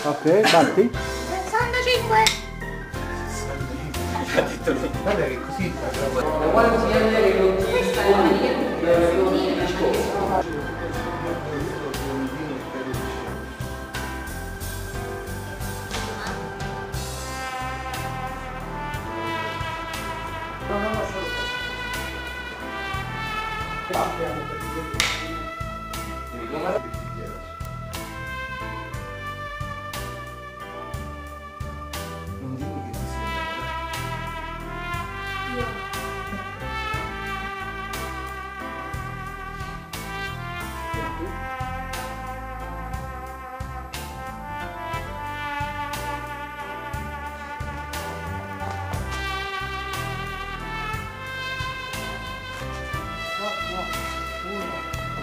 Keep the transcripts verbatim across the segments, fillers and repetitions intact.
Ok, batti. sessantacinque. Guarda che così. Quando si viene con questa è la maniera di No, no, no, solo questo. Non dimmi che ti sembra. No, no, uno.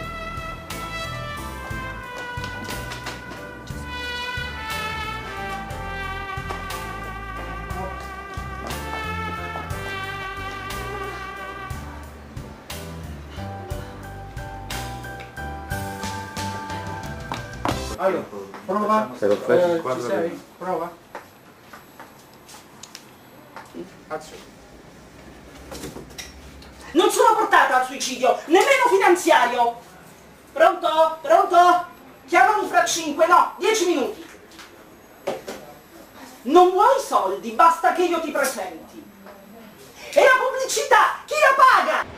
Allora, prova. Se lo fai, Eh, ci guarda sei? che- Prova. Azione. Non sono portata al suicidio, nemmeno finanziario. Pronto? Pronto? Chiamami fra cinque, no, dieci minuti. Non vuoi soldi, basta che io ti presenti. E la pubblicità, chi la paga?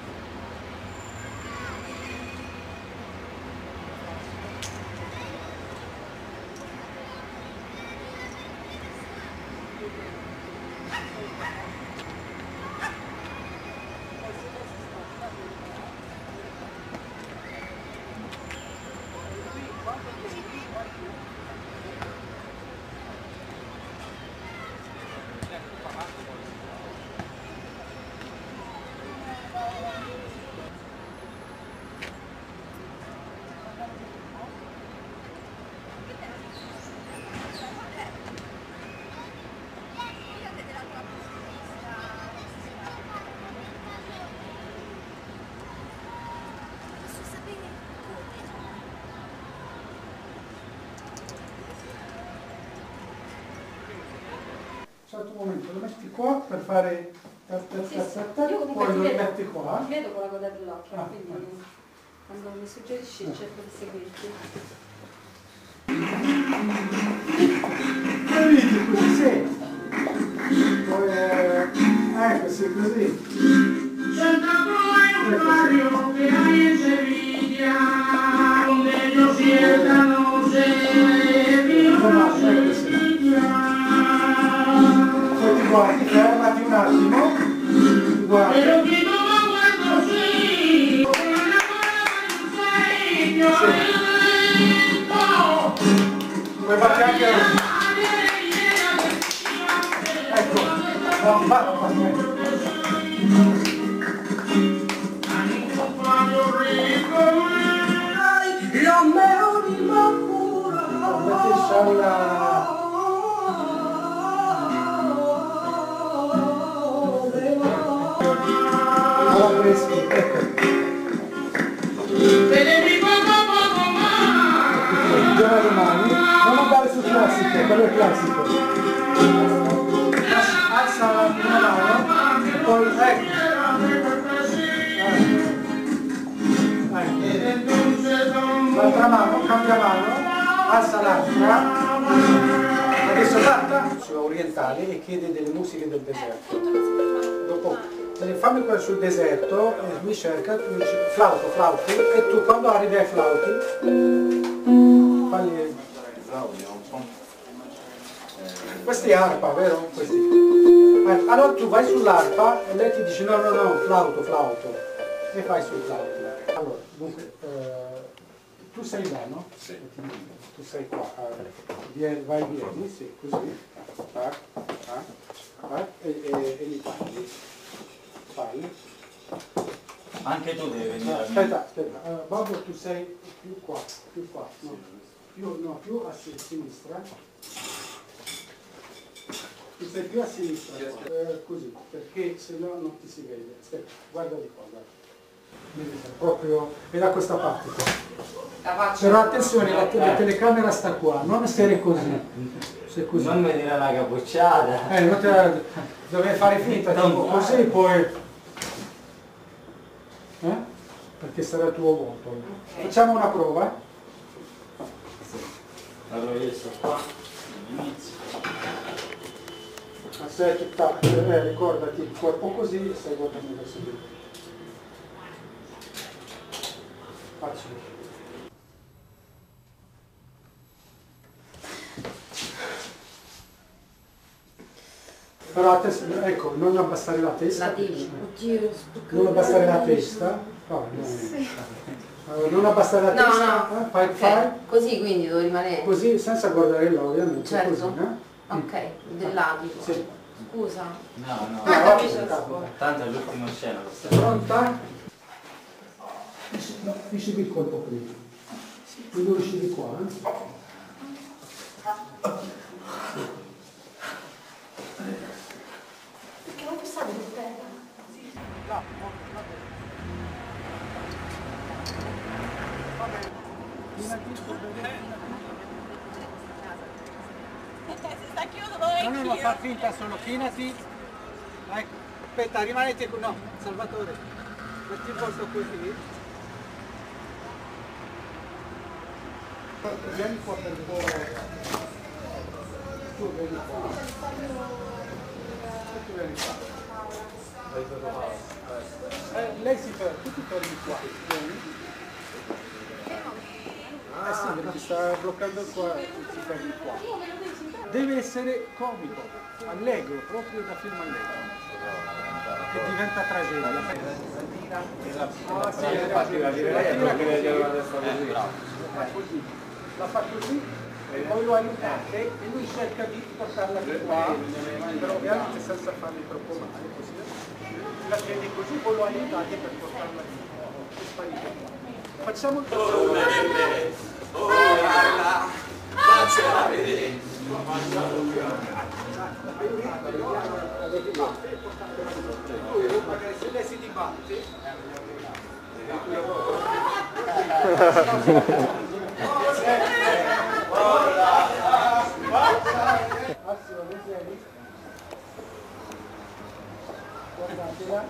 Certo momento lo metti qua per fare ta ta ta ta ta, Io comunque poi ti lo vedo, metti qua. ti vedo con la coda dell'occhio, Ah, quindi ah. quando mi suggerisci cerco di seguirti. Vedi così, sì. Poi, eh, ecco, sì, così. Poi ti guardi, fermati un attimo, ti guardi. Puoi fare anche... Ecco, no, va, va, le mani, non andare sul classico, quello è il classico. Alza una mano, poi ecco. Ecco. L'altra mano, cambia mano, alza l'altra. Adesso canta su orientali e chiede delle musiche del deserto. Dopo, fammi quello sul deserto, e lui cerca, tu dici flauto, flauti, e tu quando arrivi ai flauti, fagli... Questi è arpa, vero? Questi. Eh, allora tu vai sull'arpa e lei ti dice no, no, no, flauto, flauto. E fai sul flauto. Allora, dunque, eh, tu sei là, no? Sì. Tu sei qua. Eh, vieni, vai, vieni, sì, così. Ah, ah, ah, e, e, e li parli. Parli. Anche tu devi venire. No, aspetta, aspetta. Uh, Bobo, tu sei più qua, più qua. No, più, no, più a sinistra. Tu sei più a sinistra, eh, così, perché se no non ti si vede. Aspetta, guarda di qua, guarda. Vedi, proprio, è da questa parte qua. La faccia. Però attenzione, la, la telecamera sta qua, non stare così. Se così. Non mi dire una capocciata. Eh, non te la... dovevi fare finta, tipo così, poi... Eh? Perché sarà il tuo voto. Okay. Facciamo una prova. Allora io sto qua, inizio. Ma sei tutta... Eh, ricordati, il corpo così e stai guardando verso di te. Faccio. Però attenzione, ecco, non abbassare la testa. La devi. Oddio, Non abbassare la testa. No, no. Sì. Allora, non abbassare la No, testa. no. Eh? Fai, Okay. fai. Così quindi devo rimanere. Così, senza guardare là, ovviamente. Certo. Così, eh? Ok, del lato. Sì. Scusa. No, no. No, Ah, va, capisco. capita. Tanto è l'ultima scena. questa. Pronta? No, fisci il colpo prima. Quindi usci di qua. Eh? Perché non passare il terra? No, no, no, far finta solo, chinati. Ecco, aspetta, rimanete con... No, Salvatore, metti il posto così. Vieni qua per favore. Tu vieni qua. Tu vieni qua. Eh, lei si ferma, tu ti fermi qua. Vieni. Eh sì, perché sta bloccando qua, ti fermi qua. Deve essere comico, allegro, proprio da film allegro. Che diventa tragedia. Ah, sì, infatti la così. La fa così e poi lo aiutate e lui cerca di portarla di qua, però ovviamente senza fargli troppo male, così. La tieni così, poi lo aiutate per portarla di qua. E sparite qua. Facciamo il prossimo. Magari se lei si dibatte guardatela.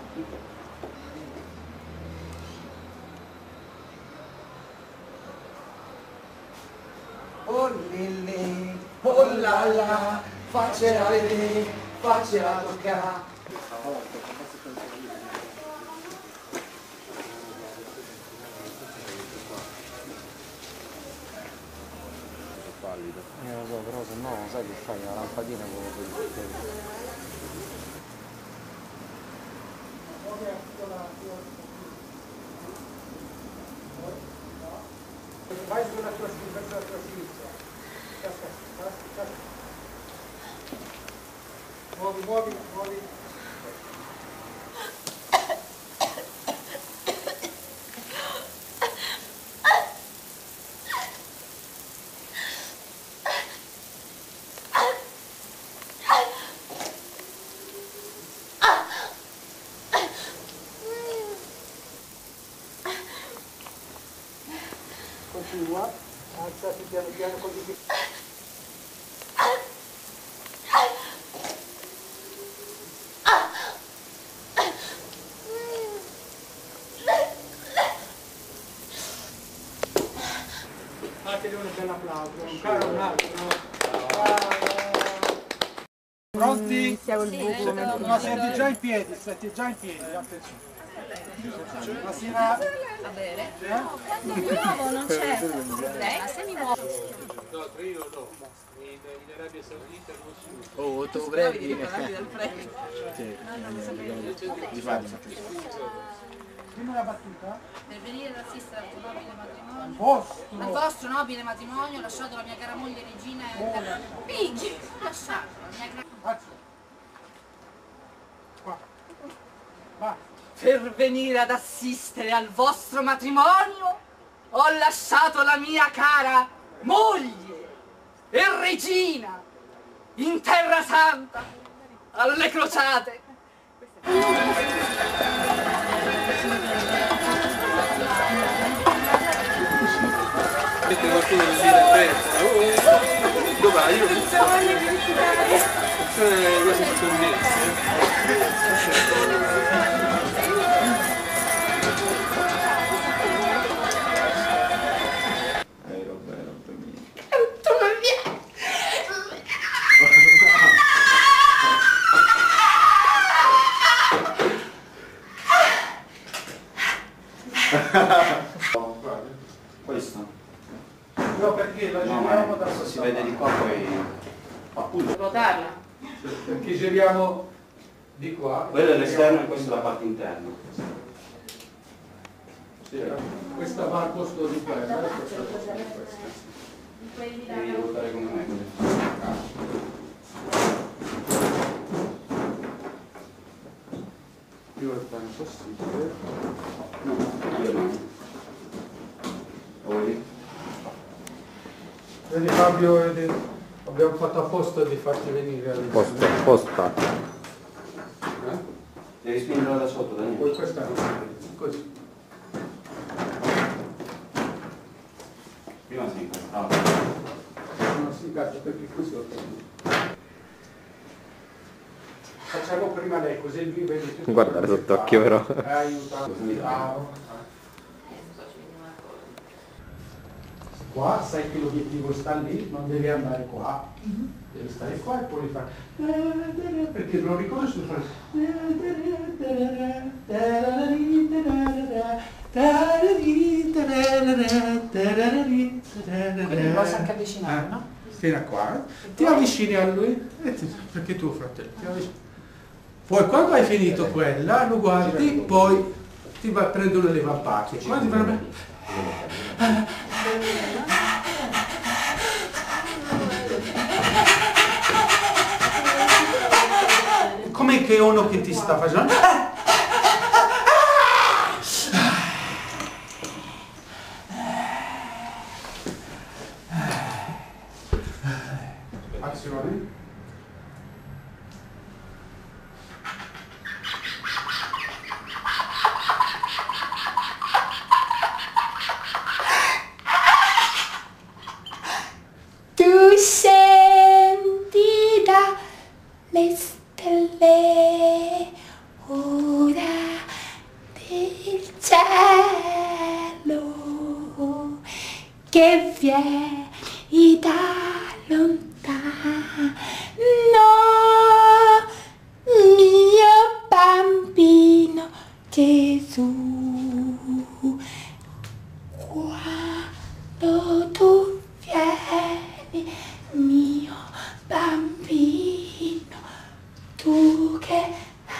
Oh lille, oh la la, faccela vedere, faccela toccare. Eh lo so, però se no sai che fai la lampadina con Vai sulla tua sinistra, verso la tua sinistra. Casca, casca, casca. Muovi, muovi, muovi. Continua, alzati piano piano così che... Fateli un bel applauso, un caro un altro. Pronti? Siamo il buco. Ma siete già in piedi, siete già in piedi, attenzione. Ma si va... Va bene. Quando mi muovo non c'è. Lei? Ma se mi muovo. No, tre io no. In, in Arabia Saudita non si usa. oh, tu prendi. Di Prima la battuta. Per venire ad assistere al tuo nobile matrimonio, Vostro. al vostro nobile matrimonio, ho lasciato la mia cara moglie Regina e Buona. Piggy, ho lasciato la mia cara... Alza. Qua. Va. Per venire ad assistere al vostro matrimonio ho lasciato la mia cara moglie e regina in terra santa alle crociate. Mette qualcuno che gira in fretta. Oh, dove vai? Io funzione quasi Eh, vabbè, roba mia. Questo? No, perché la No, giriamo ma da si questa vede di parte. qua poi... Appunto. Ruotarla? Perché giriamo di qua. Quello è l'esterno e questa è la parte interna. Sì, questa va al posto di quella e questa al posto di questa. Devi ruotare come me. Più è possibile. No, io no. Voi? Vedi Fabio, vedi, abbiamo fatto apposta di farti venire all'interno. Posta, posta. Eh? Devi spingerla da sotto, Daniele. Poi questa non così. Prima si incastava. Non si incazza perché qui sotto. Facciamo prima lei, così lui vede tutto. Guardare quello che sott'occhio, fa. però. Eh, aiuta. Bravo. Qua sai che l'obiettivo sta lì, non devi andare qua, devi stare qua e poi fare perché non ricordo se fare Quindi posso anche avvicinare, no? Fino a qua, ti avvicini a lui e ti, perché tuo fratello ti avvicini. Poi quando hai finito quella lo guardi, poi ti vai a prendere le vampate. Quando ti prende- come che uno che ti sta facendo azione. Tu senti dalle stelle ora del cielo che vieni da lontano, mio bambino Gesù, quando tu vieni, mio bambino, tu che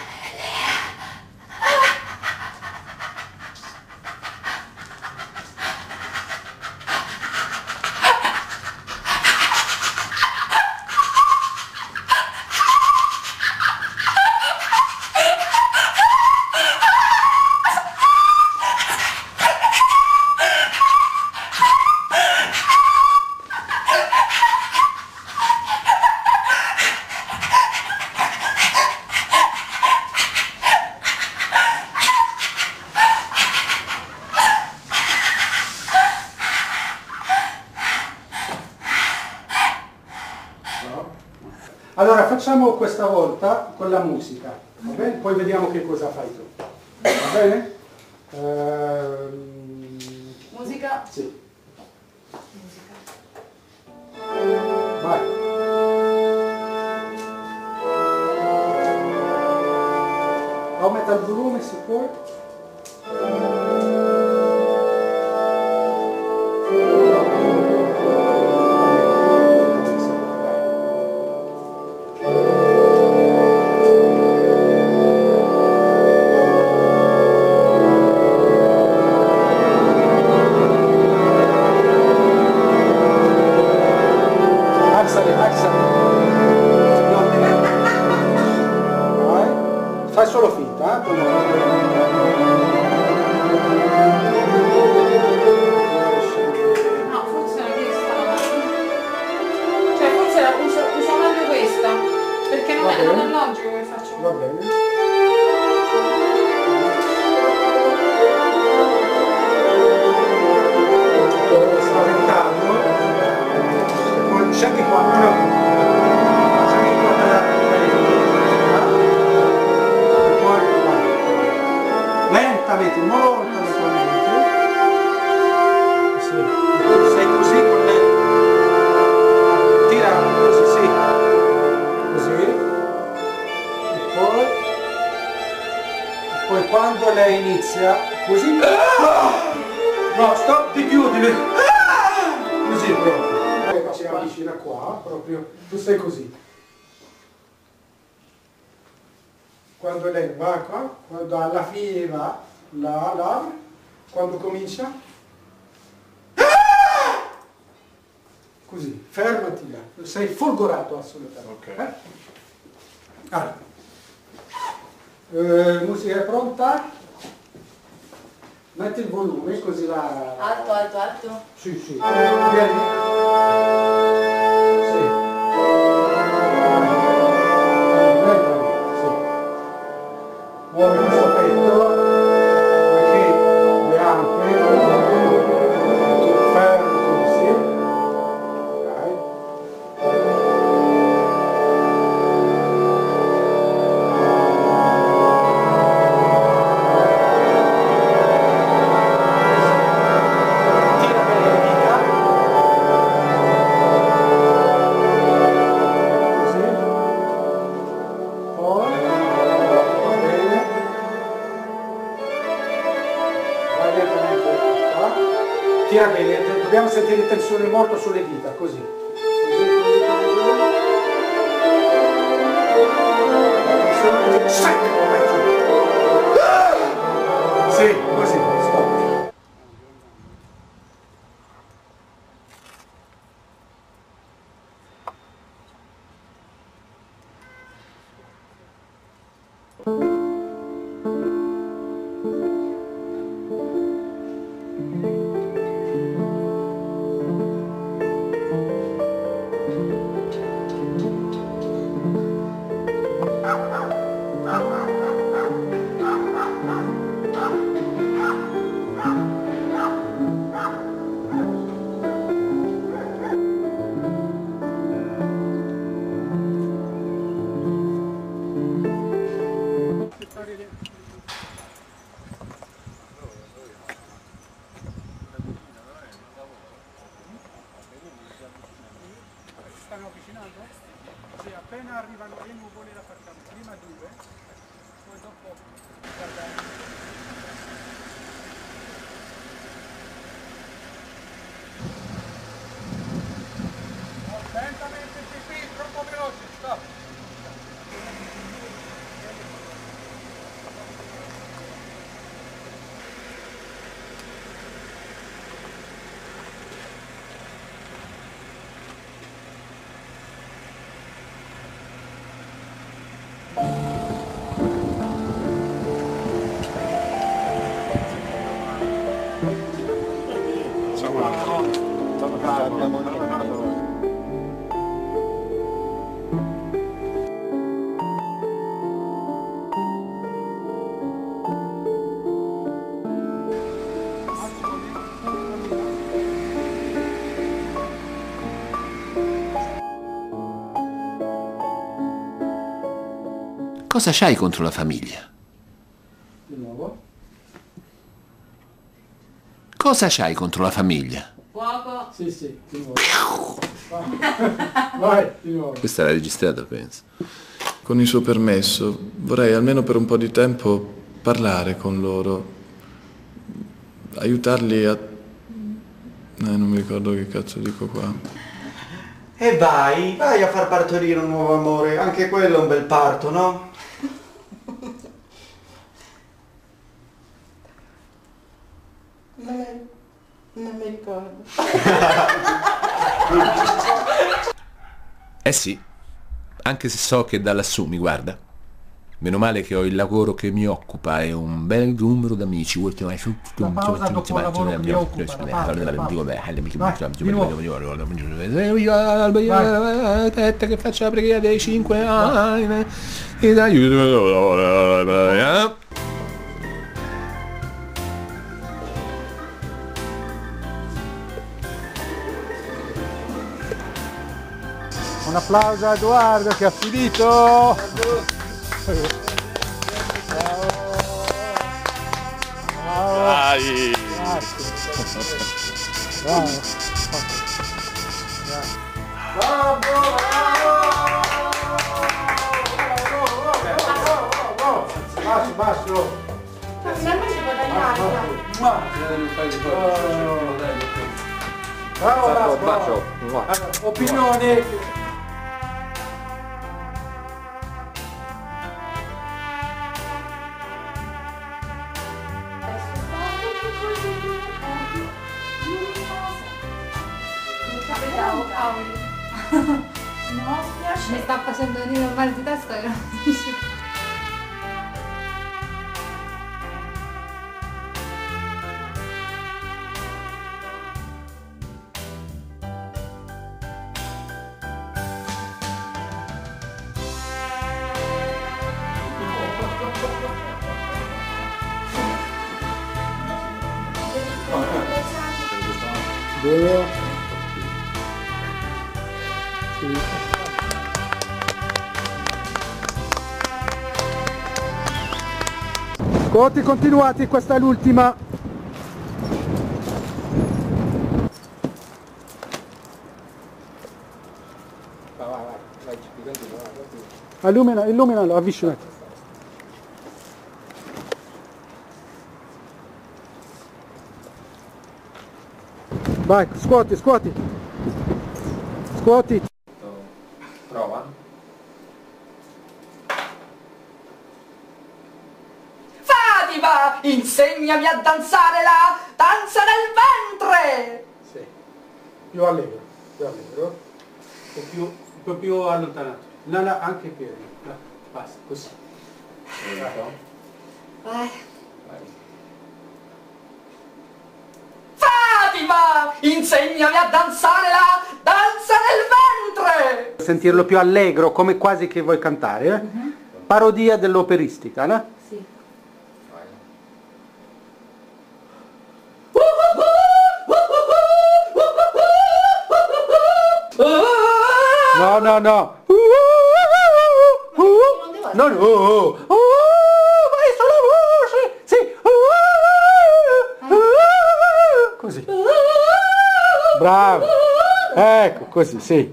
Allora facciamo questa volta con la musica, va bene? Poi vediamo che cosa fai tu, va bene? Ehm... Musica? Sì. Vai. Aumenta il volume se puoi. Fai solo finta, eh? inizia così. No, stop, ti chiudi. Così proprio. Poi si avvicina qua, proprio. Tu stai così. Quando lei va qua, quando alla fine va, là, là, quando comincia. Così, fermati là. Sei folgorato assolutamente. Ok. Eh? Allora. Eh, musica è pronta? Metti il volume così la... Alto, alto, alto. Sì, sì. Vieni. Sì. Sì. Muovi questo petto, perché le anche, tu fermo così. Dai. Tira bene, dobbiamo sentire tensione molto sulle dita, così. Così, così, così. Sì, così, stop. Stanno avvicinando? Sì, appena arrivano le nuvole la facciamo prima due, poi dopo guardare. Lentamente, sì, sì, troppo veloce, stop. Cosa c'hai contro la famiglia? Di nuovo. Cosa c'hai contro la famiglia? Fuoco. Sì, sì, di nuovo. Vai, di nuovo. Questa l'ha registrata, penso. Con il suo permesso, vorrei almeno per un po' di tempo parlare con loro, aiutarli a... Eh, non mi ricordo che cazzo dico qua. E vai, vai a far partorire un nuovo amore, anche quello è un bel parto, no? Non mi, non mi ricordo. Eh sì, anche se so che da lassù mi guarda. Meno male che ho il lavoro che mi occupa e un bel numero d'amici. La pausa dopo il lavoro che mi occupa, la pausa, la pausa. Vai, aspetta che faccio la preghiera dei cinque anni. un applauso a Edoardo che ha finito! Bravo! Bravo! Dai! Bravo! Bravo! Bravo! Basso, basso! Finalmente guadagnata. Bravo, bravo, bacio. bravo. Allora, opinione. No, spiace. Mi sta facendo venire un mal di testa che non dice. Buono. Conti continuati, questa è l'ultima. Vai, vai, vai, vai, continua, vai, continua. Illumina, illuminalo, avvicinati. Vai, scuoti, scuoti. Scuoti. Prova. Fatima, insegnami a danzare la danza del ventre! Sì. Più allegro, più allegro. Un po' più, un po' più allontanato. No, no, anche i piedi. No, basta, così. Vai. Fatima, insegnami a danzare la danza del ventre! Sentirlo più allegro, come quasi che vuoi cantare, eh? Uh-huh. Parodia dell'operistica, no? Sì. No, no, no. No, no. Vai sulla voce. Sì. Così. Bravo. Ecco, così, sì.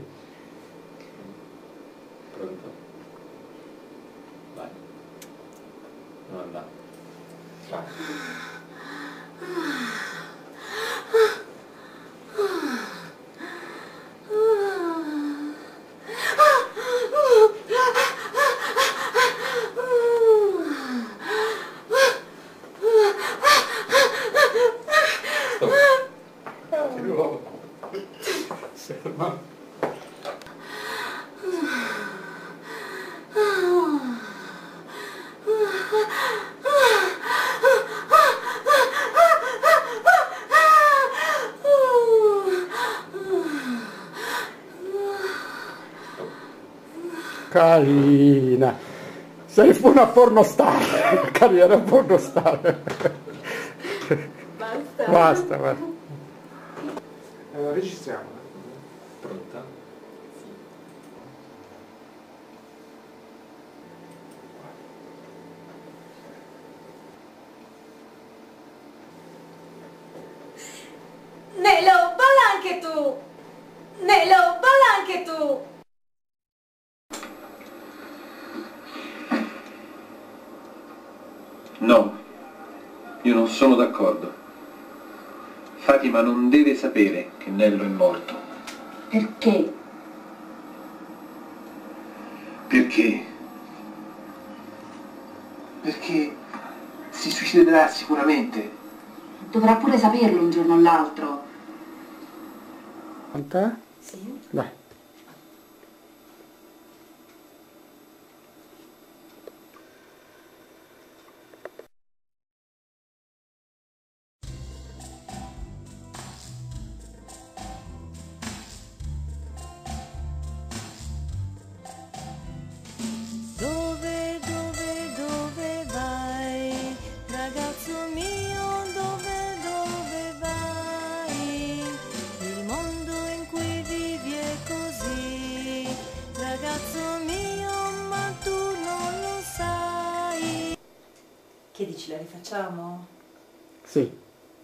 Pronto? Vai. Non andare. Vai. Ferma. Carina. Sei una pornostar. Carriera pornostar. Basta. Basta, basta. Eh, registriamo. Pronta? Nelo, balla anche tu! Nelo, balla anche tu! No, io non sono d'accordo. Fatima non deve sapere che Nello è morto. Perché? Perché? Perché si suiciderà sicuramente. Dovrà pure saperlo un giorno o l'altro. Quant'è? Sì. Dai. Dove, dove, dove vai? Ragazzo mio, dove, dove vai? Il mondo in cui vivi è così. Ragazzo mio, ma tu non lo sai. Che dici, la rifacciamo? Sì.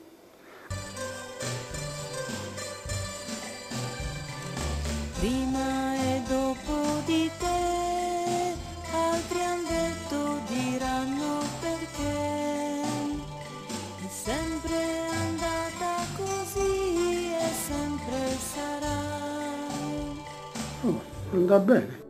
Prima e dopo di te, altri han detto, diranno perché. Oh, andrà bene.